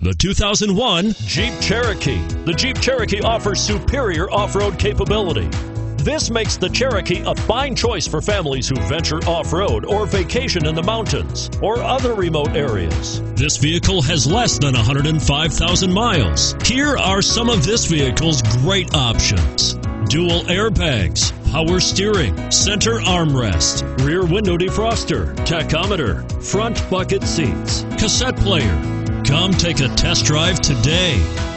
The 2001 Jeep Cherokee. The Jeep Cherokee offers superior off-road capability. This makes the Cherokee a fine choice for families who venture off-road or vacation in the mountains or other remote areas. This vehicle has less than 105,000 miles. Here are some of this vehicle's great options: dual airbags, power steering, center armrest, rear window defroster, tachometer, front bucket seats, cassette player. Come take a test drive today.